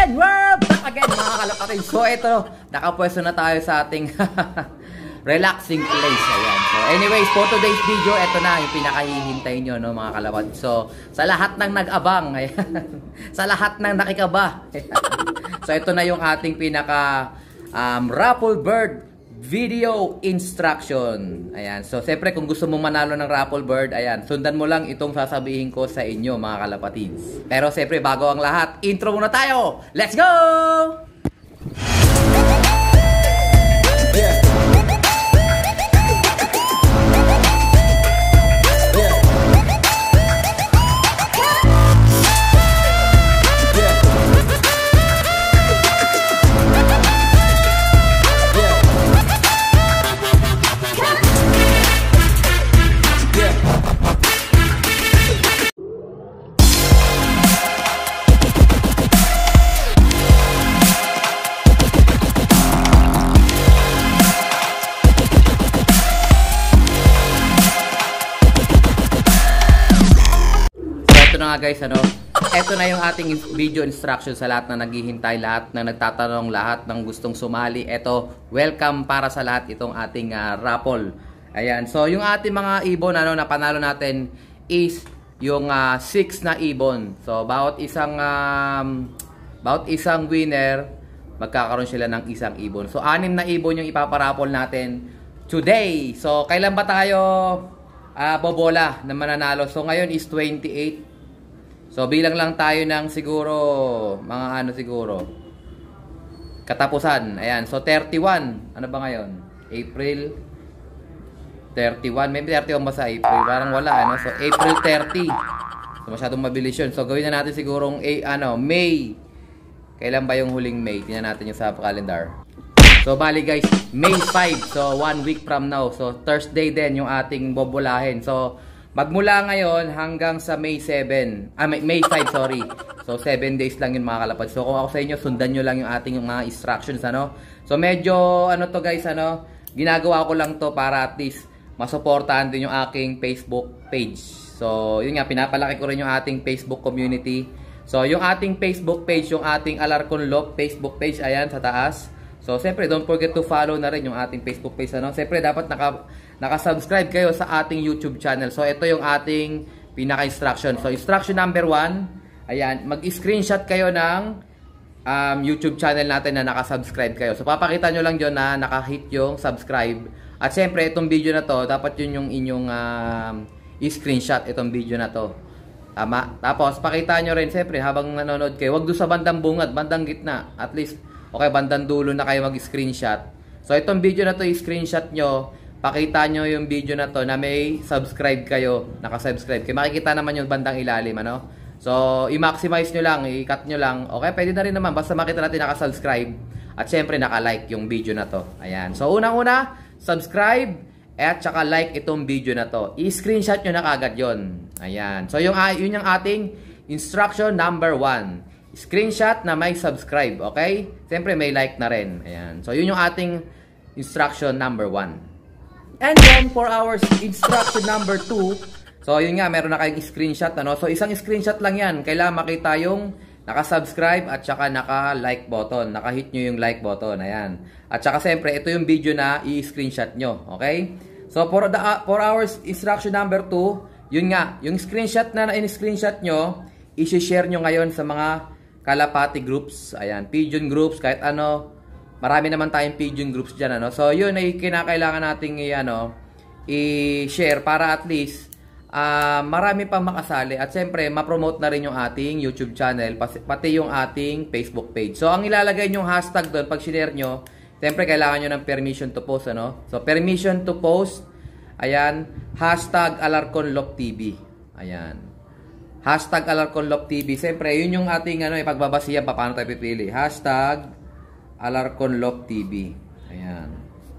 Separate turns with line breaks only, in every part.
again! We're back again mga kalapatid. So ito, nakapwesto na tayo sa ating relaxing place. Ayan. So anyways, for today's video, ito na yung pinakahihintay nyo, no, mga kalapatid. So sa lahat ng nag-abang, ayan, sa lahat ng nakikaba, ayan. So ito na yung ating pinaka raffle bird video instruction. Ayan. So siyempre kung gusto mong manalo ng raffle bird, ayan, sundan mo lang itong sasabihin ko sa inyo mga kalapatids. Pero siyempre bago ang lahat, intro muna tayo. Let's go! Yeah. Guys, ano, eto na yung ating video instruction sa lahat na naghihintay, lahat na nagtatanong, lahat ng gustong sumali. Eto, welcome para sa lahat itong ating raffle. Ayan, so yung ating mga ibon, ano, na panalo natin is yung 6 na ibon. So bawat isang winner, magkakaroon sila ng isang ibon. So 6 na ibon yung ipaparaffle natin today. So kailan ba tayo bobola na mananalo? So ngayon is 28. So bilang lang tayo ng siguro mga siguro katapusan. Ayan. So 31. Ano ba ngayon? April 31. Maybe 31 ba sa April? Parang wala, ano. So April 30. So masyadong mabilis yun. So gawin na natin sigurong May. Kailan ba yung huling May? Tingnan natin yung sa calendar. So bali guys, May 5. So 1 week from now. So Thursday din yung ating bobolahin. So magmula ngayon hanggang sa May 7. May 5, sorry. So 7 days lang yun mga kalapad. So kung ako sa inyo, sundan nyo lang yung ating mga instructions, ano. So medyo ano to guys, ano, ginagawa ko lang to para at least masuportahan din yung aking Facebook page. So yun nga, pinapalaki ko rin yung ating Facebook community. So yung ating Facebook page, yung ating Alarcon Loft Facebook page, ayan sa taas. So siyempre don't forget to follow na rin yung ating Facebook page, ano. Siyempre dapat naka-subscribe kayo sa ating YouTube channel. So ito yung ating pinaka-instruction. So instruction number 1, ayan, mag-screenshot kayo ng YouTube channel natin na naka-subscribe kayo. So papakita nyo lang dyan na naka-hit yung subscribe. At siyempre itong video na to, dapat yun yung inyong i-screenshot itong video na to. Tama? Tapos pakita nyo rin siyempre habang nanonood kayo, wag doon sa bandang bungad, bandang gitna. At least, okay, bandang dulo na kayo mag-screenshot. So itong video na to, i-screenshot nyo. Pakita nyo yung video na to na may subscribe kayo, naka-subscribe kayo. Makikita naman yung bandang ilalim, ano. So i-maximize nyo lang, i-cut nyo lang. Okay, pwede na rin naman, basta makita natin naka-subscribe. At syempre naka-like yung video na to. Ayan. So unang-una, subscribe at saka like itong video na to. I-screenshot nyo na kagad yun. Ayan. So yun yung ating instruction number 1. Screenshot na may subscribe, okay? Siyempre may like na rin. Ayan. So yun yung ating instruction number 1. And then for our instruction number 2, so yun nga, meron na kayong screenshot, ano? So isang screenshot lang yan. Kailangan makita yung naka-subscribe at saka naka-like button. Naka-hit nyo yung like button. Ayan. At saka siyempre, ito yung video na i-screenshot nyo. Okay? So for our instruction number 2, yun nga, yung screenshot na in-screenshot nyo, i-share nyo ngayon sa mga kalapati groups. Ayan. Pigeon groups, kahit ano. Marami naman tayong pigeon groups dyan, ano. So yun ay kinakailangan nating i-share para at least marami pang makasali. At siyempre ma-promote na rin yung ating YouTube channel, pati yung ating Facebook page. So ang ilalagay nyong hashtag doon pag share nyo, siyempre kailangan nyo ng permission to post, ano. So permission to post, ayan, hashtag Alarcon Loft TV. Ayan, hashtag Alarcon Loft TV. Siyempre yun yung ating ipagbabasihan pa paano tayo pipili. Hashtag Alarcon Loft TV. Ayan.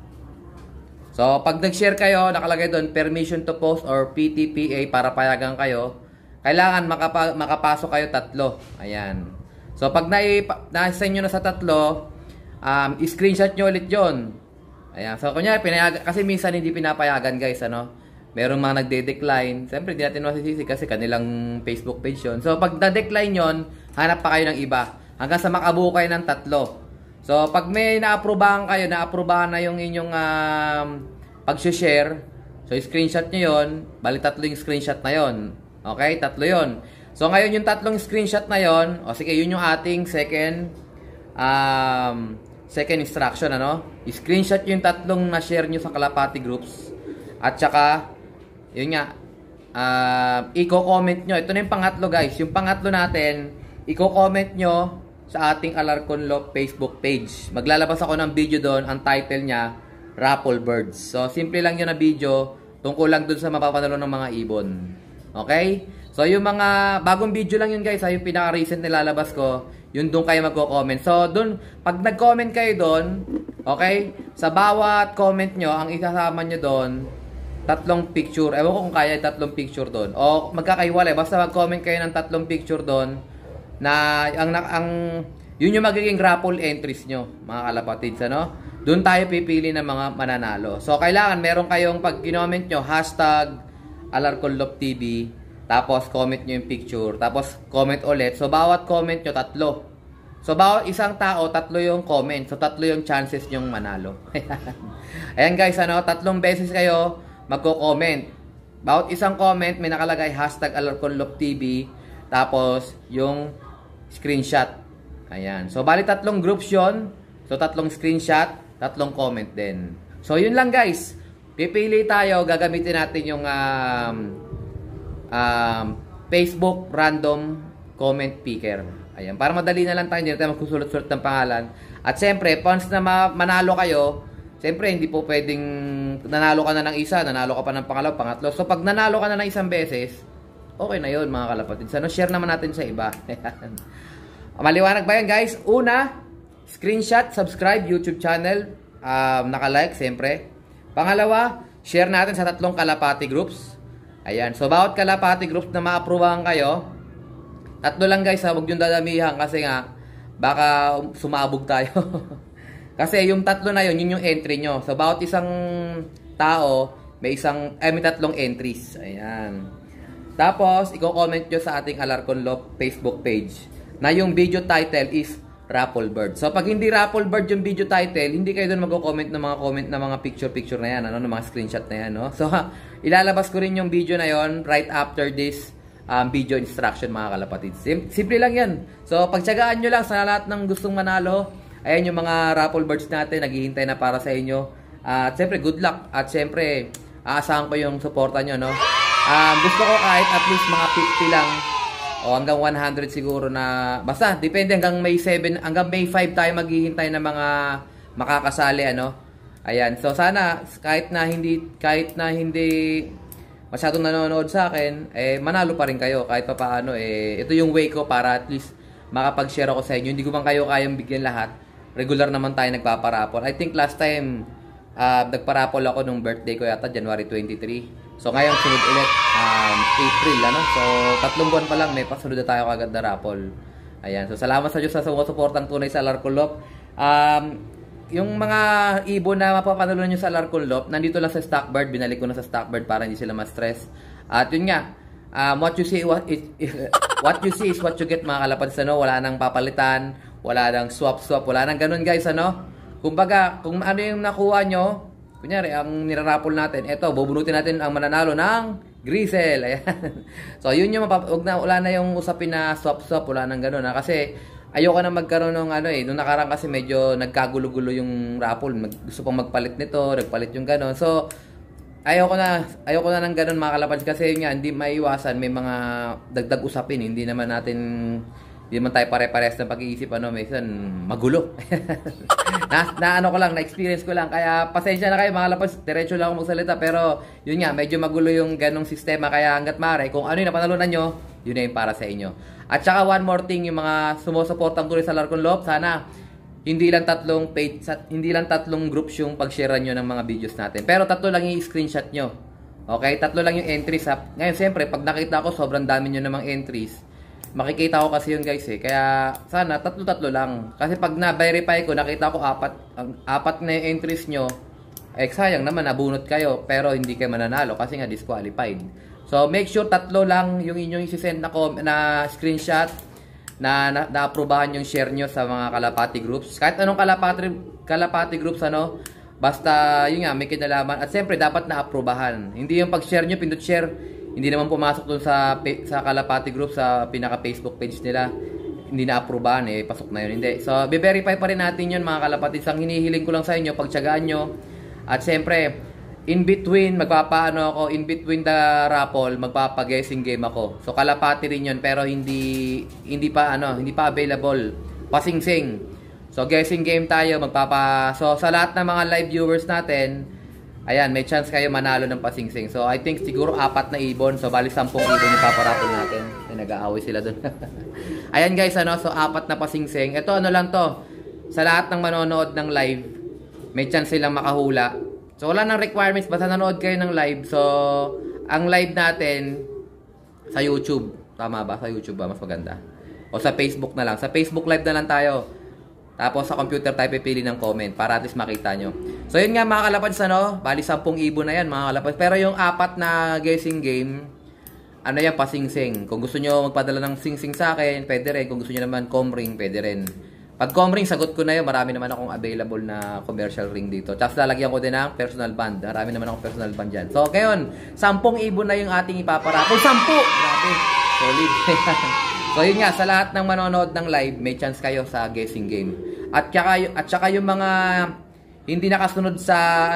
So, pag nag-share kayo, nakalagay doon, permission to post or PTPA para payagan kayo, kailangan makapasok kayo 3. Ayan. So, pag na-assign nyo na sa 3, screenshot nyo ulit yun. Ayan. So, kunyari, kasi minsan hindi pinapayagan, guys, ano. Meron mga nagde-decline. Siyempre, di natin masisisi kasi kanilang Facebook page yun. So, pag na-decline yun, hanap pa kayo ng iba. hanggang sa makabuo kayo ng 3. So, pag may naaprubahan kayo, naaprubahan na yung inyong pag-share, so screenshot nyo yun, bali 3 yung screenshot na yun. Okay, 3 yun. So, ngayon yung 3 screenshot na yun, o sige, yun yung ating second instruction, ano? I-screenshot yung 3 na-share nyo sa Kalapati groups. At saka, yun nga, i-comment nyo. Ito na yung pangatlo, guys. Yung pangatlo natin, i-comment nyo sa ating Alarcon Loft Facebook page. Maglalabas ako ng video doon. Ang title niya, Raffle Birds. So, simple lang yun na video. Tungkol lang doon sa mapapanalo ng mga ibon. Okay? So, yung mga bagong video lang yun, guys. Yung pinaka-recent nilalabas ko, yun doon kayo magko-comment. So, doon, pag nag-comment kayo doon, okay? Sa bawat comment nyo, ang isasama nyo doon, 3 picture. Ewan ko kung kaya 3 picture doon. O magkakaiwalay. Basta mag-comment kayo ng 3 picture doon na yun yung magiging raffle entries nyo, mga kalapatids, ano? Doon tayo pipili ng mga mananalo. So, kailangan meron kayong pag kinoment nyo, #AlarconLoftTV, tapos comment nyo yung picture, tapos comment ulit. So, bawat comment nyo, 3. So, bawat isang tao, 3 yung comment. So, 3 yung chances nyong manalo. Ayan guys, ano? 3 beses kayo magko-comment. Bawat isang comment, may nakalagay #AlarconLoftTV, tapos yung screenshot. Ayan. So, bali 3 groups yun. So, 3 screenshot, 3 comment din. So, yun lang guys. Pipili tayo, gagamitin natin yung Facebook random comment picker. Ayan. Para madali na lang tayo, hindi natin magsusulat-sulat ng pangalan. At siyempre, once na manalo kayo, siyempre, hindi po pwedeng nanalo ka na ng isa, nanalo ka pa ng pangalaw, pangatlo. So, pag nanalo ka na ng isang beses, okay na yun mga kalapatid. So, share naman natin sa iba. Maliwanag ba yan guys? Una, screenshot, subscribe, YouTube channel, naka-like, siyempre. Pangalawa, share natin sa 3 kalapati groups. Ayan. So, bawat kalapati groups na ma-approvean kayo, 3 lang guys, huwag yung dadamihan kasi nga, baka sumabog tayo. Kasi yung 3 na yun yung entry nyo. So, bawat isang tao, may 3 entries. Ayan. Tapos, i-comment nyo sa ating Alarcon Loft Facebook page na yung video title is Raffle Bird. So, pag hindi Raffle Bird yung video title, hindi kayo doon mag-comment ng mga picture-picture na yan, ano, ng mga screenshot na yan, no? So, ilalabas ko rin yung video na yon right after this video instruction, mga kalapatid. Simple lang yan. So, pagtsagaan nyo lang sa lahat ng gustong manalo. Ayan yung mga Raffle Birds natin, naghihintay na para sa inyo. At siyempre, good luck. At siyempre, aasahan ko yung suporta nyo, no? Gusto ko kahit at least mga 50 lang o hanggang 100 siguro na, basta depende, hanggang May 7, hanggang May 5 tayo maghihintay ng mga makakasali, ano. Ayan, so sana kahit na hindi masyadong nanonood sa akin, manalo pa rin kayo kahit pa paano. Ito yung way ko para at least makapag-share ako sa inyo. Hindi ko man kayo kayang bigyan lahat. Regular naman tayo nagpaparapol. I think last time nagparapol ako nung birthday ko yata, January 23. So, ngayon, sunod ulit, April, ano? So, 3 buwan pa lang, may pasunod na tayo kagad na raffle. Ayan. So, salamat sa Diyos sa sumusuportang tunay sa Alarcon Loft. Yung mga ibon na mapapanalo nyo sa Alarcon Loft, nandito lang sa Stockbird. Binalik ko na sa Stockbird para hindi sila ma-stress. At yun nga, what you see is what you get, mga kalapatids, ano? Wala nang papalitan, wala nang swap-swap, wala nang ganun, guys, ano? Kumbaga, kung ano yung nakuha nyo, kunyari, ang nirarapol natin, eto, bubunutin natin ang mananalo ng Grisel. Ayan. So, yun yung wala na yung usapin na swap-swap, wala nang gano'n. Kasi, ayoko na magkaroon ng nung nakarang kasi medyo nagkagulo-gulo yung raffle. Gusto pang magpalit nito, nagpalit yung gano'n. So, ayoko na ng gano'n, mga kalapads, kasi yun nga, hindi maiwasan, may mga dagdag usapin. Hindi naman tayo pare-pares ng pag-iisip, minsan magulo. na-experience ko lang. Kaya pasensya na kayo, mga lapas, diretso lang ako magsalita. Pero yun nga, medyo magulo yung ganong sistema. Kaya hanggat maaari, kung ano yung napanalunan nyo, yun na yung para sa inyo. At saka one more thing, yung mga sumusuportang tuloy sa Alarcon Loft, sana hindi lang 3 groups yung pag-share nyo ng mga videos natin. Pero 3 lang yung screenshot nyo. Okay? 3 lang yung entries. Ngayon, siyempre, pag nakita ko sobrang dami nyo namang entries, makikita ko kasi yun, guys, Kaya sana 3 lang. Kasi pag na-verify ko, nakita ko 4 na yung entries nyo, sayang naman, nabunot kayo, pero hindi kayo mananalo kasi nga disqualified. So, make sure 3 lang yung inyong isi-send na screenshot. na-aprobahan yung share nyo sa mga kalapati groups. Kahit anong kalapati groups, ano, basta yun nga, may kinalaman. At siyempre, dapat na-aprobahan. Hindi yung pag-share nyo, pindot share, hindi naman pumasok dun sa kalapati group, sa pinaka-Facebook page nila. Hindi na-aprobahan, pasok na yun. Hindi. So, be-verify pa rin natin yun, mga kalapati. Ang hinihiling ko lang sa inyo, pagtyagaan nyo. At siyempre, in between the raffle, magpapa-guessing game ako. So kalapati rin 'yon, pero hindi pa available. Pasingsing. So guessing game tayo, So sa lahat ng mga live viewers natin, ayan, may chance kayo manalo ng pasingsing. So I think siguro 4 na ibon. So bali 10 ibon yung paparaffle natin. Nag-aaway sila doon. Ayan guys, so 4 na pasingsing. Ito lang to. Sa lahat ng manonood ng live, may chance silang makahula. So, wala nang requirements. Basta nanood kayo ng live. So, ang live natin sa YouTube. Tama ba? Sa YouTube ba? Mas maganda. O sa Facebook na lang. Sa Facebook live na lang tayo. Tapos sa computer tayo pipili ng comment para at least makita nyo. So, yun nga mga kalapads, bali 10 ibon na yan mga kalapads. Pero yung 4 na guessing game, yan, pasingsing. Kung gusto nyo magpadala ng singsing sa akin, pwede rin. Kung gusto nyo naman comring, pwede rin. Pag comring, sagot ko na yun. Marami naman akong available na commercial ring dito. Tapos lalagyan ko din ng personal band. Marami naman akong personal band dyan. So, ngayon, 10 ibon na yung ating ipaparapol. 10! Grabe! Solid. So, yun nga. Sa lahat ng manonood ng live, may chance kayo sa guessing game. At saka yung mga hindi nakasunod sa,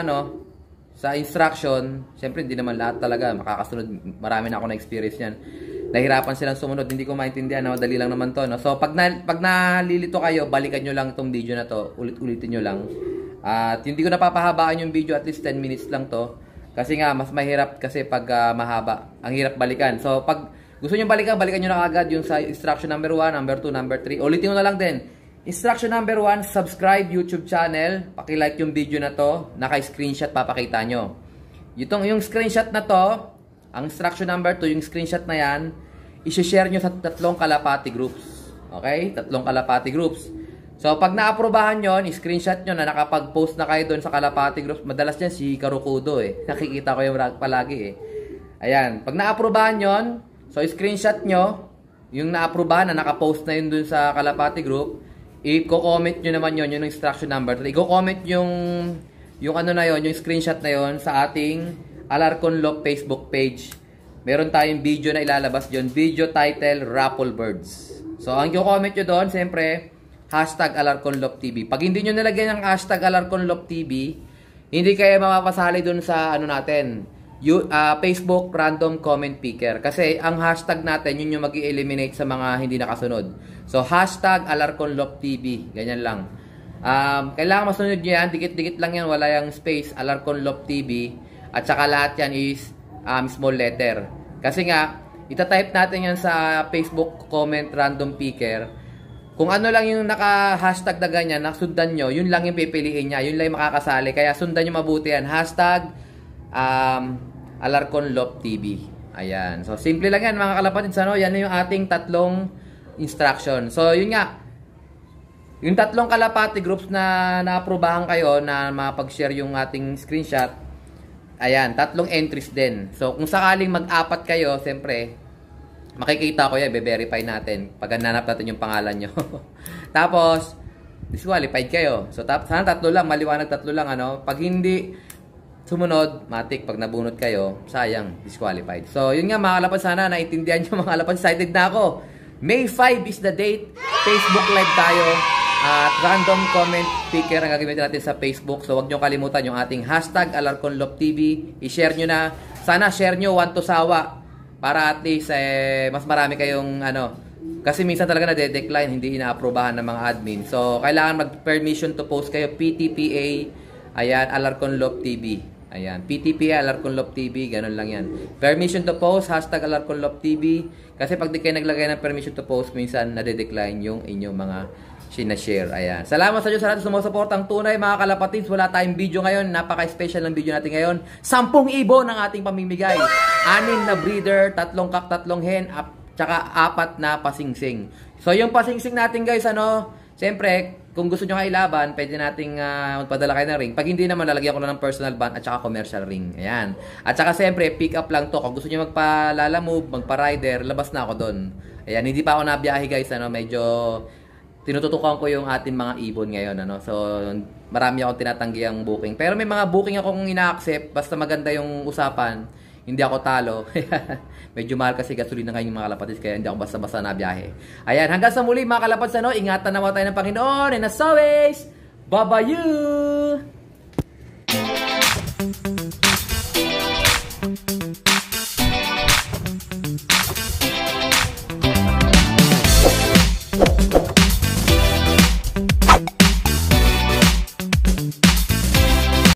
sa instruction, syempre, hindi naman lahat talaga makakasunod. Marami na ako na-experience yan. Nahirapan silang sumunod, hindi ko maintindihan, madali lang naman to, So, pag nalilito kayo, balikan nyo lang itong video na to, ulit-ulitin nyo lang. At hindi ko napapahabaan yung video, at least 10 minutes lang to. Kasi nga, mas mahirap kasi pag mahaba. Ang hirap balikan. So, pag gusto nyo balikan nyo na agad yung sa instruction number 1, number 2, number 3. Ulitin nyo na lang din. Instruction number 1, subscribe YouTube channel. Paki-like yung video na to. Naka-screenshot, papakita nyo. Yung screenshot na to, ang instruction number 2, yung screenshot na yan, i-share nyo sa 3 kalapati groups. Okay? 3 kalapati groups. So, pag na-aprobahan nyo, i-screenshot nyo na nakapag-post na kayo doon sa kalapati groups. Madalas yan si Karukudo Nakikita ko yung palagi Ayan. Pag na-aprobahan yon, so i-screenshot nyo, yung na-aprobahan na nakapost na yun doon sa kalapati group, i-comment nyo naman yun, yung instruction number. I-comment yung yung screenshot na yon sa ating Alarcon Lop Facebook page. Meron tayong video na ilalabas dyan. Video title, Raffle Birds. So, ang i-comment nyo doon, siyempre, #AlarconLopTV. Pag hindi nyo nilagyan ng #AlarconLopTV, hindi kayo mapapasali doon sa natin, Facebook Random Comment Picker. Kasi ang hashtag natin, yun yung mag-i-eliminate sa mga hindi nakasunod. So, #AlarconLopTV. Ganyan lang. Kailangan masunod nyo yan. Dikit-dikit lang yan. Wala yung space. AlarconLopTV. At saka lahat yan is small letter. Kasi nga, itatype natin yan sa Facebook comment random picker. Kung ano lang yung naka-hashtag na ganyan, nasundan nyo, yun lang yung pipiliin niya. Yun lang yung makakasali. Kaya sundan nyo mabuti yan. #AlarconLopTV. Ayan. So, simple lang yan mga kalapatid. Yan na yung ating 3 instruction. So, yun nga. Yung 3 kalapati groups na na-aprobahan kayo na mapag-share yung ating screenshot, ayan, 3 entries din. So, kung sakaling mag-4 kayo, siyempre, makikita ko yan, be-verify natin. Pag nanap natin yung pangalan nyo. Tapos, disqualified kayo. So, sana 3 lang, maliwanag 3 lang, Pag hindi sumunod, matik, pag nabunot kayo, sayang, disqualified. So, yun nga, mga kalapad, sana naintindihan nyo, mga kalapad, excited na ako. May 5 is the date. Facebook live tayo. At random comment picker ang gagamitin natin sa Facebook. So, huwag nyo kalimutan yung ating #AlarconLopTV. I-share nyo na. Sana share nyo 1 to sawa. Para at least mas marami kayong kasi minsan talaga na-decline, hindi ina-aprobahan ng mga admin. So, kailangan mag-permission to post kayo. PTPA, ayan, AlarconLopTV. Ayan, PTPA, AlarconLopTV, ganun lang yan. Permission to post, #AlarconLopTV. Kasi pag di kayo naglagay ng permission to post, minsan nade-decline yung inyong mga sinashare. Ayan. Salamat sa Diyos sa lahat sa sumusuportang tunay mga kalapatids. Wala tayong video ngayon. Napaka-special ng video natin ngayon. 10 ibon ang ating pamimigay. 6 na breeder, 3 kak, 3 hen, tsaka 4 na pasingsing. So yung pasingsing natin guys, siyempre, kung gusto nyo kailaban, pwede nating magpadala kayo ng ring. Pag hindi naman, lalagyan ko na ng personal band at saka commercial ring. Ayan. At saka siyempre, pick up lang to. Kung gusto nyo magpa-lala move, magpa-rider, labas na ako doon. Ayan, hindi pa ako nabiyahe guys, ano, medyo tinututukan ko yung ating mga ibon ngayon, ano. So, marami akong tinatanggi ang booking. Pero may mga booking akong ina-accept, basta maganda yung usapan, hindi ako talo. Medyo mahal kasi gasolina ngayon mga kalapatis, kaya hindi ako basta-basta nabiyahe. Ayan, hanggang sa muli mga kalapatis, ano, ingatan naman tayo ng Panginoon, and as always, bye-bye you!